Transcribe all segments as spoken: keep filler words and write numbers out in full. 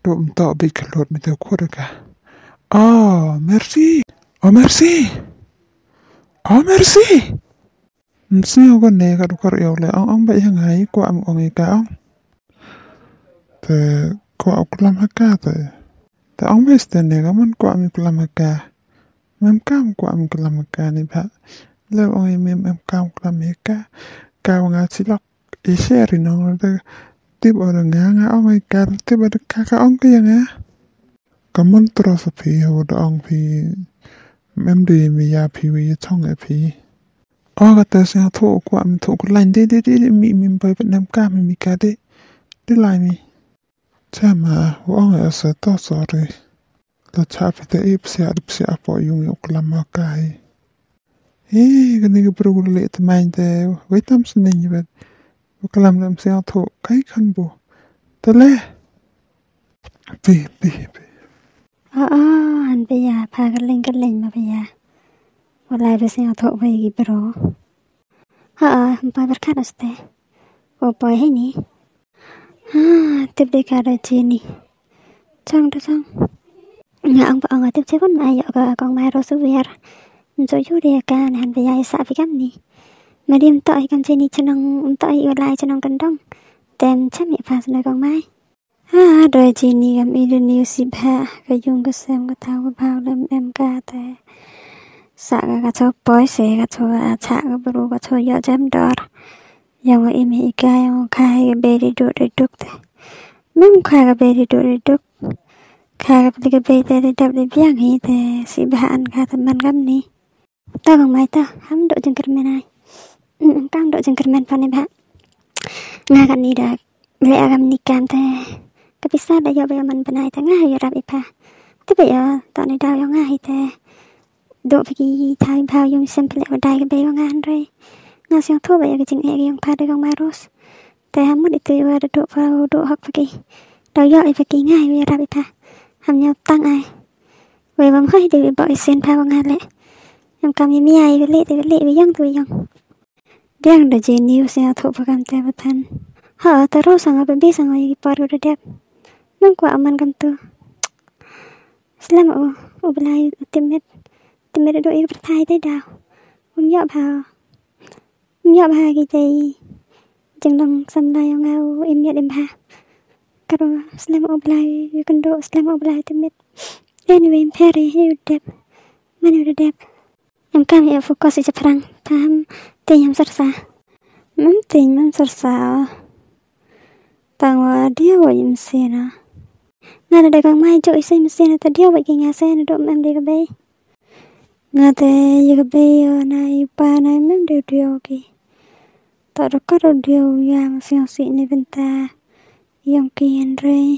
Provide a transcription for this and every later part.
Đụng tọ bị cả lột mình theo khuất được cả. Oh, merci. Oh, merci. Oh, merci. Mesti aku ne ka dukar yo le ang ang ba yang hai ko am ong ka ang. Te ko aku lam haka te. Te ang ba ste ne ka man ko am lam haka. Mem kam ko am lam haka ni ba. Le ong mem em kam lam haka. Ka nga silak i share no te tip ora nga nga ong ka tip ora ka ka ong ka yang ha. Kaman terus pi ho da ong pi mem de mi ya pi wi chong e pi. Oh, kata saya tu aku am tu aku lain de de de mi mi boy Vietnam ka mi mi ka de de lain mi. Cama wong asa to sorry. La chapi te ip se adip se apo yung yok lama kai. Eh, kani ke perlu le te main te Vietnam senen ni bet. Kalam lam se tu kai kan bo. Te le. Pi pi pi. À à, anh bây giờ pha cái lên cái lên mà bây giờ. Walai besi atau apa lagi bro? Ha, empat berkat aste. Apa ini? Ha, tip dekat sini. Chang dah chang. Nga ang ang tip cekon ayo ke kong mai rosu biar. Untuk yu dia kan han biaya sa fikam ni. Medium tak ikan sini cenong tak ikan lai cenong kendong. Tem cem ya pas nak kong mai. Ha, dari sini kami Indonesia bah. Kayung kesem ketahu bau lem em kata. Saka ka cho boy se ka cho a cha ka bru ka cho yo jam dor yang im hi ka yang khai ka be ri do ri duk te mem khai ka be ri do ri duk khai ka ka be te ri dab ri biang hi te si ba an ka ta man gam ni ta gong mai ta ham do jeng kermen ai kam do jeng kermen pa ne ba nga ka ni da le agam ni kam te ka pisa da yo be man banai ta nga yo rap ipa te be yo ta ni da yo nga hi te độ phải thay bao dùng xem lại vào đây cái bé con ăn rồi ngà xem thua vậy cái chuyện này cái pha đây con maros tại ham muốn đi từ vào độ vào độ học phải đầu dõi phải kỳ ngay bây giờ bị pha ham nhau tăng ai về vòng hơi thì bị xem pha con ăn lại em cầm như ai với lệ thì với lệ với dân tôi dân đang được gì nhiều xem thua vào cầm tay vào thân họ ta rô sang ở bên bên sang ở cái part của đẹp nông quả mình cầm tu selamat u u belai ultimate thì mình đã đội vật thay tới đào không nhọ vào không nhọ vào cái gì chẳng đồng xâm lai ông ao em nhẹ em hà cái đó slam oblai you can do slam oblai to meet anyway em Perry hiểu đẹp mình hiểu đẹp em cam hiểu focus cho phẳng tham tình em rất xa mình tình mình rất xa tàng và điều của em xem à ngay là để con mai chơi xem xem là ta điều vậy cái nhà xe nó đụng em đi cái bay nga te yaga be na pa na mem de dio ki ta ro ka ro dio yang siang si ni venta yang ki en re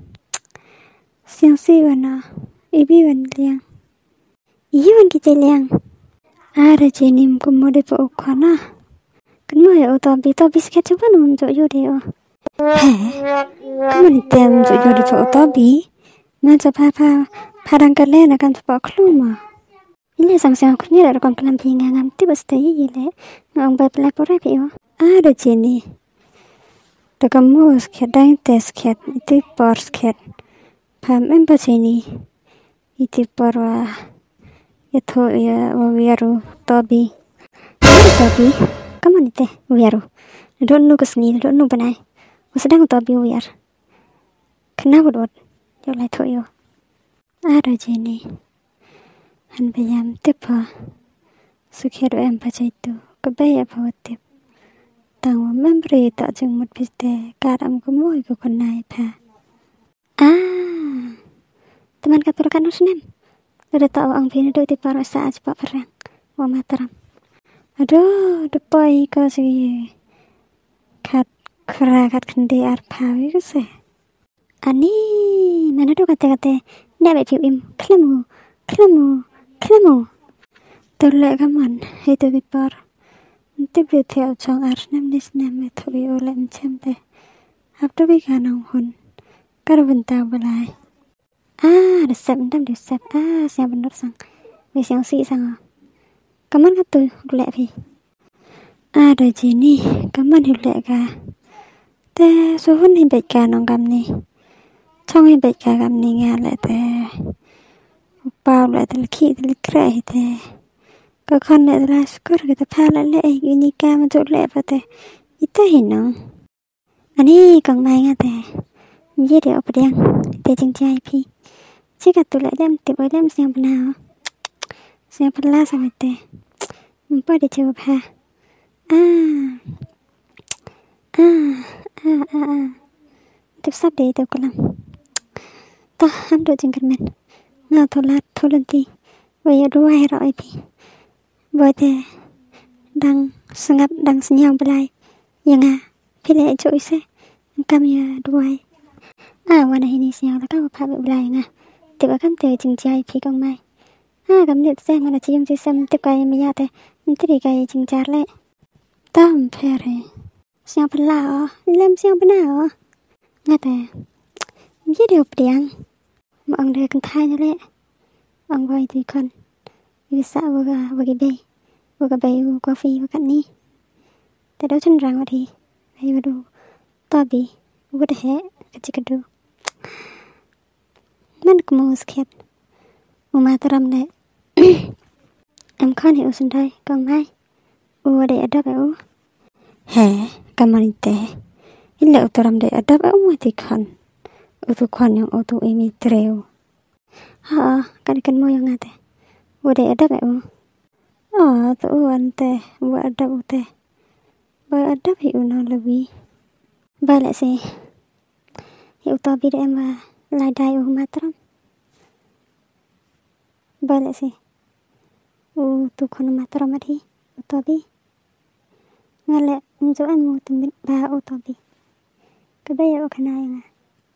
siang si wana ibi wan liang i wan ki te liang a ra je nim ko mo de po khana kan mo ya to bi to biscuit chu ban um jo yo de o he kan ni tem jo yo de po to bi na cha pa pa parang ka le na kan pa kluma ini sang-sang aku ni ada kon pelam pinga ngam ti basta yi le ngong ba pla pore pi o ada jeni da kamu sket dang tes sket itu por sket pam em ba jeni itu por wa itu ya wiaru tobi tobi kamu ni te wiaru don't know kesni don't know banai sedang tobi wiar kenapa dot yo lai tho yo ada jeni han bayam tipa sukheru em pachaitu kabaya phawatip tangwa membre ta jeng mut piste karam ko moi ko konai pha ah teman katurakan usnem ada tahu ang pini do ti para sa aj pa perang wa mataram aduh depai ko si kat kra kat kende ar phawi ko se ani mana do kate kate nebe piu im klemu klemu klemu tolle kaman itu di par tiếp đi theo trong Arnhem Disney με το βιόλεν τσέμπε αυτό πήγα να έχουν καρβεντά μπελάει ah resep ndam resep ah siapa bener sang wis yang si sang kaman katu dulek pi ada jini kaman dulek ka te suhun ni baik ka nong kam ni trong hay bạch cả gặp này nghe lại thế bao lại thế khi thế kệ thế có con lại là score cái thế pha lại lại unica mà chỗ lại vậy thế ít hình nó anh ấy còn mai nghe thế gì để ở bên thế chừng trai phi chỉ cả tụi lại đem tụi lại đem xem nào xem phần lá sao thế mình phải để chơi ha à à à à à tiếp sắp để tụi con làm ta ham đồ chừng cần mình ngao thô lát thô lên ti bây giờ đua hay rồi phi với thế đang sengap đang senyang belai yang ah pilih cuy se kami đua àวันนี้เสียงแล้วก็พาไปบลายไงแต่ว่าคำเตือนจริงใจพี่กองไม่อ่าคำเดือดแซงมันจะยังจะซ้ำติดไกลไม่ยากแต่มันติดไกลจริงจัดเลยตั้มเพลย์เสียงพลาอ๋อเล่มเสียงเป็นอะไรอ๋องั้นแต่ยี่เดียวเปลี่ยนมาอังเดือกันไทยนั่นแหละอังไว้ทุกคนวิสาวักวักเบย์วักเบย์วักกาแฟวักกันนี้แต่เดี๋ยวฉันรังวันที่ให้มาดูต่อบีวัดแห่ก็จะกระดูมันก็มูสเก็ตอุมาตรำเนี่ยอันข้อนี้อุสันได้กองไม้อุวเดอดับเอาแห่กำมันเตะอิเลอุตรำเดอดับเอามาที่คนอุตุคนยังอุตุเอมิเทรวฮ่ากันกันมูยังไงเตะอุเดอดับเอาอ๋อตัววันเตะอุอดับอุเตะบอยอดับให้อุนอลวีบายละสิอุตอบีเดมว่าลายได้อุมาตรำบายละสิอุตุคนมาตรำมาที่อุตอบีงั้นแหละมันจะเอ็มอุตบิบาอุตอบีก็ได้ยาอุขนายงะ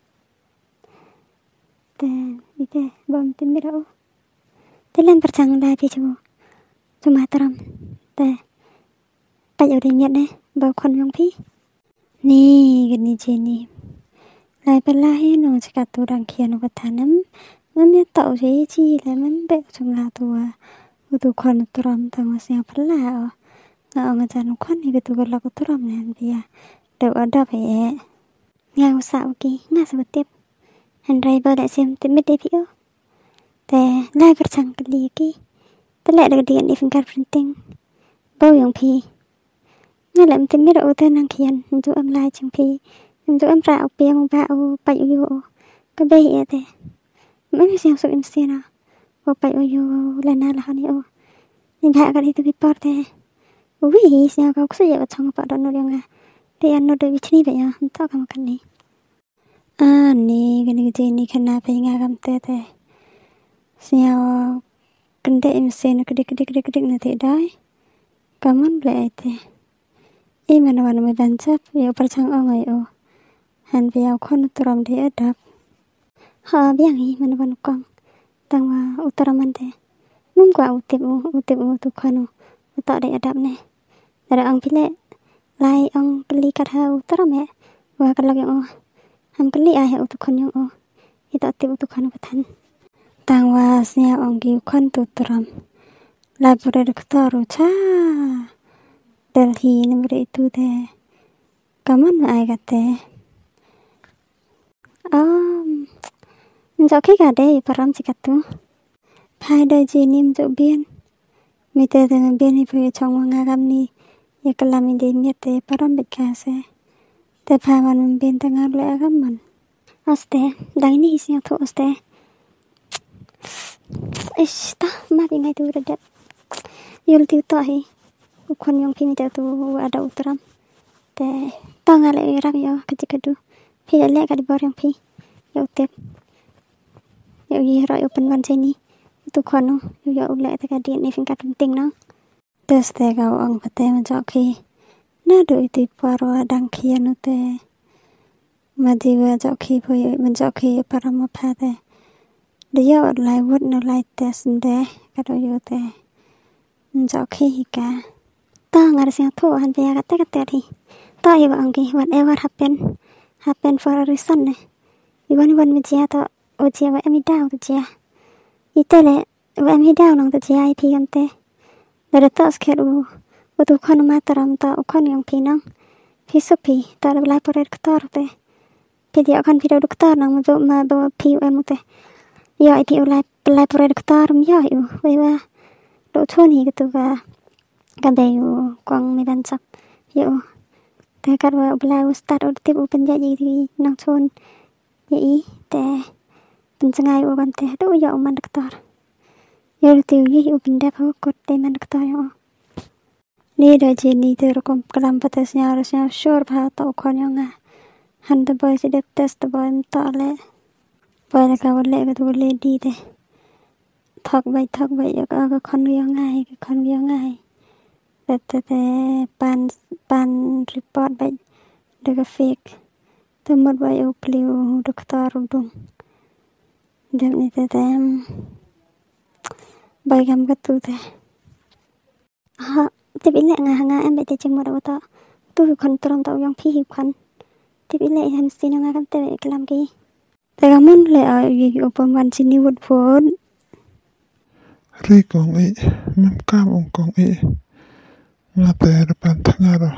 แต่ดิเตบอมติมิราอุแต่เล่นประจังได้พี่ชูจุมาตรำแต่ไปอยู่ในเมียดเนี่ยบอกคนยองพี่นี่กันนี่เจนี่ลายเป็นลายหนูจะกัดตัวดังเขียนอุปทานนั้นมันมีต่อใช้จีและมันเบะจงลาตัวอุตุคนตรอมทางว่าเสียงพลาอ๋อเอามาจากนุคนนี่ก็ตัวเราก็ตรอมเนี่ยเบียเดี๋ยวเอาดับไปเอะงานสาวกี้งานสวัสดิ์หันไรเบอร์ได้เสียมติดไม่ได้พี่อ๋อแต่ลายประชังกันดีกี้แต่ละเด็กเดียนอีฟิงการพรินติ้งเบาอย่างพี่งั้นแหละมันติดไม่ได้อุตนางเขียนมันจะอำลายจังพี่มันจะอำราเอาเปียงบ้าเอาไปอยู่ก็เบย์เตะไม่มีเสียงสุดอินเสียนะเอาไปอยู่แล้วน่าละเขานี่โอ้นี่บ้ากันที่ตัวพี่ปอดเตะวิ่งเสียงเขาก็เสียว่าช่องปอดโดนนู่นยังไงเรียนโน้ตวิชนี่แบบนี้มันต้องทำกันนี่อ่านี่กันนี่เจนี่ขนาดไปงานกันเตะเตะเสียงกันเดอินเสียงกระดิกกระดิกกระดิกกระดิกนั่นเตะได้ก็มันเปล่าเตะอีมันวันไม่บันจับอยู่ประชังเอาไงโอหันไปเอาคนตรอมเดอดับหาเบี้ยงอีมันวันกองตั้งว่าอุตรมันเดมุ่งกว่าอุติบุอุติบุทุกคนอุตรเดอดับเนี่ยแต่เราอังพิเล่ไล่อังกลีกัดหาอุตรแม่ว่ากันลักยังโอหันกลีอาเหอุทุกคนยังโออีต่อติบุทุกคนก็ทันตั้งว่าเสียอังกิวคนตุตรอมลายบริเดกตอรุชาเดลฮีนบริตุเดกำมันมาไอกัดเดอ๋อมันจะคิดกันได้ปรามจิกัดตัวภายในจีนิมจะเบียนมีแต่แต่เบียนให้เพื่อช่องว่างงามนี้อยากกลับมีเดียมีแต่ปรามเบ็ดกาเสแต่ภายมันเบียนแต่งานเลยกันมันอสเตดังนี้เสียงทุกอสเตเอชตามาเป็นไงตัวระดับยลติวต่อให้คนยองพี่มีแต่ตัวadaอุตรามแต่ต้องอะไรรับยอก็จะกระดูพี่จะเรียกกันบอร์ยังพี่ยกเต็มยกยี่ร้อยเป็นวันเชนี้ทุกคนเนาะยกอุเล่แต่การเดียนในฟิงการเป็นติงเนาะเตสเตกเอาอังพัตเตมันจอกขี้น่าดูติปารวดังขี้นุเตมาดีว่าจอกขี้พอยมันจอกขี้ปารมาพาเตเดี๋ยวไล่วัดนไล่เตสเดก็ดูอยู่เตมันจอกขี้ฮิกาตั้งอะไรเสียงทั่วหันไปยากเตะกันเตะทีต่ออยู่อังกี้ whatever happen happen for a reason เนี่ยอีวันวันมิจฉาต่อโอเจียว่าเอ็มดาวตัวเจียอีเตเลว่าเอ็มดาวน้องตัวเจียไอพีกันเตะเดี๋ยวต่อสเกดูว่าทุกคนมาตรำต่อคนยังพี่น้องพี่สุพีต่อเวลาพอเรียกต่อเตะ พ video kan video dokter nang untuk ma bawa P U M teh yo P U lai lai pro dokter m yo yo we wa do thon hi gitu ga ga be yo kwang mi ban sap yo te kar wa bla ustad od tip open ja ji di nang thon yi te pen sangai o ban te do yo man dokter yo ti yi open da pho kot te man dokter yo ni da ji ni te rokom kalam patasnya harusnya sure bha to kon yo nga han the boy si dep test the boy ta le boy la ka wale ka tu le di de thok bai thok bai ya ka ka khon yo ngai ka khon yo ngai te te te pan pan report bai de ka fake te mod bai o pliu doktor dung dem ni te te bai gam ka tu te ha te bi le nga nga em bai te chim mo da ta tu khon trom ta yong phi hi khon tiếp ý lệ hành xin nga kan te ke lam ki te ga mon le a yi open one sini wood phone ri kong e mam kam ong kong e nga te depan tanga ro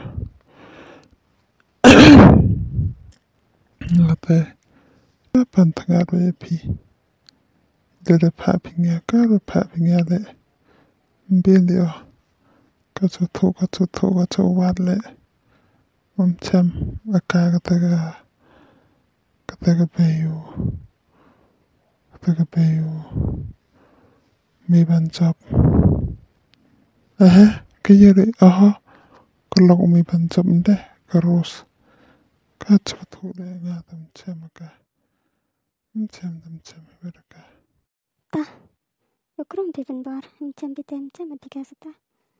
nga te depan tanga ro e pi de de pa pinga ka ro pa pinga le mbilio ka so to ka so to ka so wat le om cham aka kataga kataga bayu kataga bayu mi ban job aha kayere aha kalau mi ban job nde karos ka chatu le nga tam cham aka om cham tam cham beraka ta ukrum pi ban bar om cham pi tem cham adika sata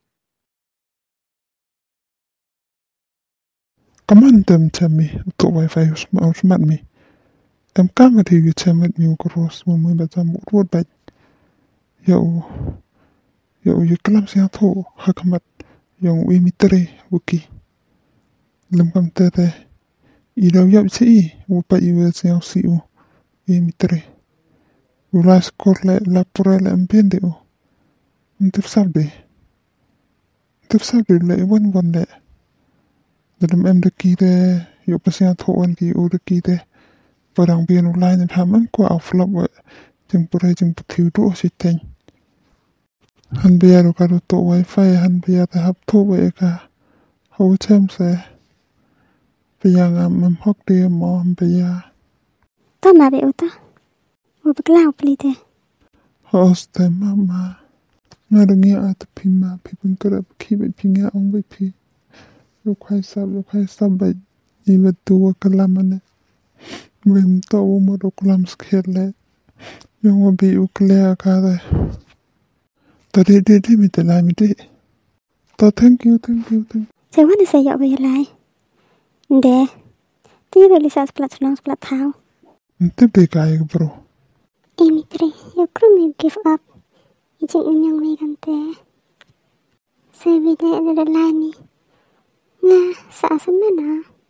kaman tem chami to wifi usma usmat mi em kam ti yu chamet mi ukros mo mo ba cham urut ba yo yo yu kalam sia tho hakamat yong wi mitre wuki lam kam te te i lo yap si u pa yu sia si u wi mitre u la skor le la pore le ambende u ntip sabde ntip sabde le won won le dalam em de ki de yo pasien tho an ki u de ki de parang bien u line tham am ko au flop wa jeng pore jeng puthiu do si ten han be ro ka to wifi han be ya ta hap tho we ka ho chem se be yang am am hok de mo be ya ta ma be uta u be klau pli te hoste mama na de ngia at pima pi pun kra ki be pinga ong be pi yo khai sab yo khai sab ba i be tu kalamane wem to mo do kalam skele yo mo bi u kle ka de to de de de mi te la mi de to thank you thank you thank se wan se yo be lai de ti be li sas plat nang plat thau nte be kai bro emitri yo krum me give up i jing unyang we kan te se bi de de lai ni nga sa semana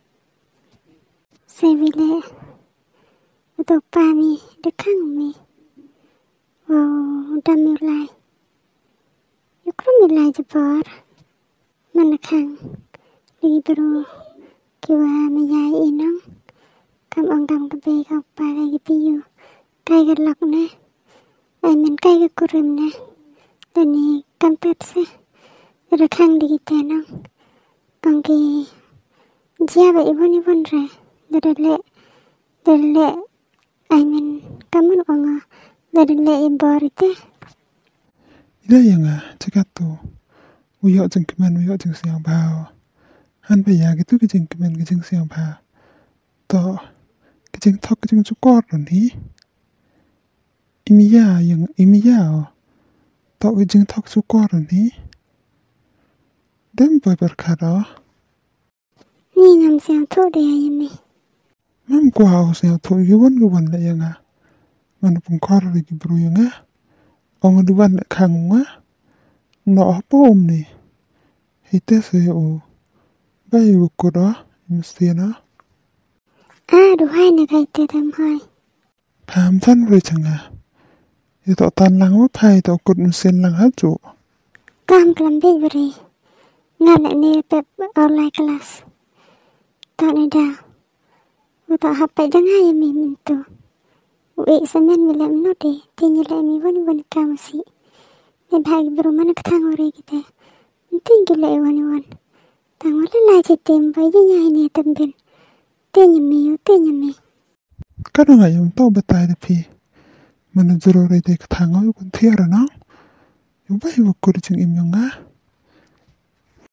se bi le to pa mi de khang mi wo dam mi lai yo krum mi lai je par man khang li bro ki wa me yai inang kam ang kam ka be ka pa ga gi pi yu kai ga lak ne ai men kai ga kurim ne tani kam tat se ra khang di te nang ang ki jia ba ibon ibon re de le de le ai men kamun onga de le iborite ila yanga chikato uyo jeng kemen uyo jeng siang bao han be ya gitu ke jeng kemen ke jeng siang ba to ke jeng thok ke jeng chukor ni imiya yang imiya to ke jeng thok chukor ni dem boy berkara ni nam siang tho de ai me mam kwa o siang tho yuwan yuwan le yanga man pun kor ri ki bru yanga ong duwan le khang nga no pom ni hite se o bai u ko da mstina a du hai na kai te tam hai pham than ri changa ye to tan lang wa phai to kut msin lang ha chu kam klam be bri nga le ne pep online class ta ne da Uta hapai dengai mi mintu. Ue semen mi lem no de, tinya lem mi wani wani kamasi. Me bhagi bro mana ketang ore kita. Tinggi le wani wan. Tang wala la chitim bai nya ni tambin. Tinya mi yo tinya mi. Kada nga yung tau batay da pi. Mana zuro re de katanga yu kun tiara na. Yung ba yu wakur jing im yung nga.